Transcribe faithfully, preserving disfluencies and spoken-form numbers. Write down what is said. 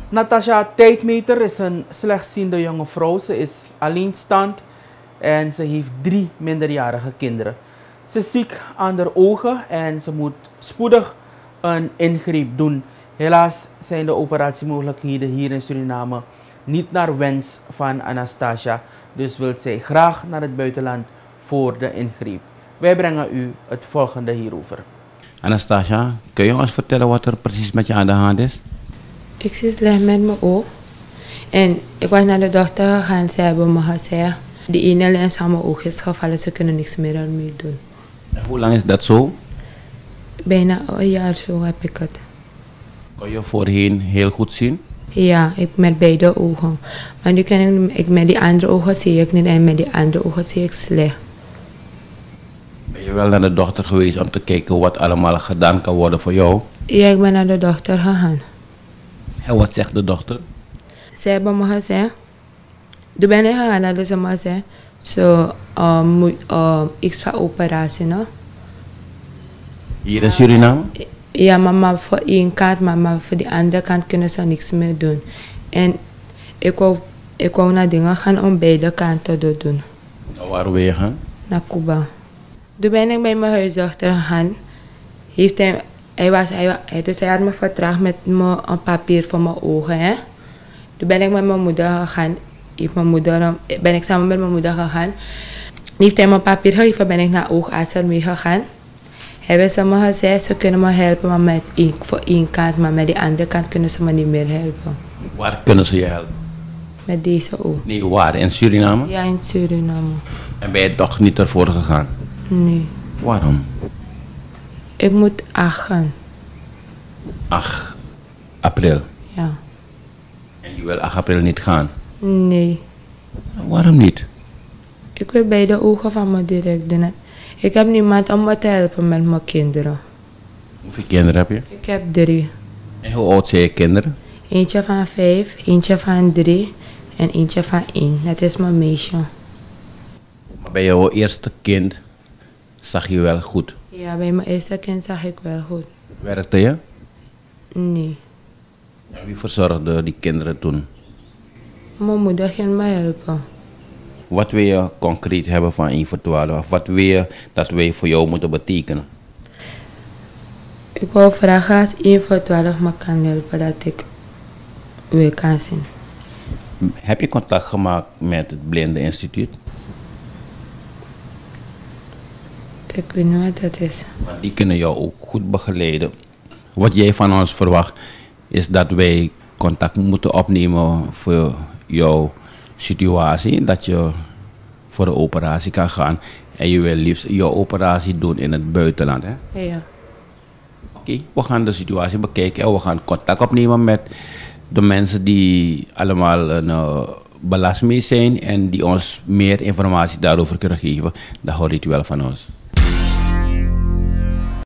Natasha Tijdmeter is een slechtziende jonge vrouw. Ze is alleenstaand en ze heeft drie minderjarige kinderen. Ze is ziek aan haar ogen en ze moet spoedig een ingreep doen. Helaas zijn de operatiemogelijkheden hier in Suriname niet naar wens van Anastasia. Dus wil zij graag naar het buitenland voor de ingreep. Wij brengen u het volgende hierover. Anastasia, kun je ons vertellen wat er precies met je aan de hand is? Ik zit slecht met mijn oog. En ik was naar de dokter gegaan. Ze hebben me gezegd, die ene lens aan mijn oog is gevallen. Ze kunnen niks meer ermee doen. En hoe lang is dat zo? Bijna een jaar zo heb ik het. Kon je voorheen heel goed zien? Ja, ik met beide ogen. Maar nu kan ik, ik met die andere ogen zie ik niet en met die andere ogen zie ik slecht. Ben je wel naar de dokter geweest om te kijken wat allemaal gedaan kan worden voor jou? Ja, ik ben naar de dokter gegaan. En wat zegt de dokter? Ze hebben me gezegd, toen ben ik gegaan naar de ze zei, zo um, moet um, iets van operatie, no? Hier in Suriname? Ja, maar voor één kant, maar voor die andere kant kunnen ze niks meer doen. En ik wou, ik wou naar dingen gaan om beide kanten te doen. Nou, waar wil je gaan? Naar Cuba. Toen ben ik bij mijn huisdochter gegaan. Heeft hij, hij, was, hij, hij, dus hij had me vertraagd met me een papier voor mijn ogen. Hè? Toen ben ik met mijn moeder gegaan. Heeft mijn moeder, ben ik samen met mijn moeder gegaan. Heeft hij me een papier gegeven, ben ik naar oogarts ermee gegaan. Hebben ze me gezegd, ze kunnen me helpen maar met één, voor één kant, maar met die andere kant kunnen ze me niet meer helpen. Waar kunnen ze je helpen? Met deze oog. Nee, waar? In Suriname? Ja, in Suriname. En ben je toch niet ervoor gegaan? Nee. Waarom? Ik moet acht gaan. acht april. Ja. En je wil acht april niet gaan? Nee. Waarom niet? Ik wil bij de ogen van me direct doen. Ik heb niemand om me te helpen met mijn kinderen. Hoeveel kinderen heb je? Ik heb drie. En hoe oud zijn je kinderen? Eentje van vijf, eentje van drie en eentje van één. Dat is mijn meisje. Maar bij jouw eerste kind zag je wel goed. Ja, bij mijn eerste kind zag ik wel goed. Werkte je? Nee. En wie verzorgde die kinderen toen? Mijn moeder ging me helpen. Wat wil je concreet hebben van eventuele? Of wat wil je dat wij voor jou moeten betekenen? Ik wil vragen als één voor twaalf me kan helpen dat ik weer kan zien. Heb je contact gemaakt met het Blinde Instituut? Ik weet niet wat dat is. Want die kunnen jou ook goed begeleiden. Wat jij van ons verwacht is dat wij contact moeten opnemen voor jouw situatie. Dat je voor de operatie kan gaan. En je wil liefst jouw operatie doen in het buitenland. Hè? Ja. Oké, okay, we gaan de situatie bekijken en we gaan contact opnemen met de mensen die allemaal een uh, belast mee zijn en die ons meer informatie daarover kunnen geven. Dat hoort u wel van ons.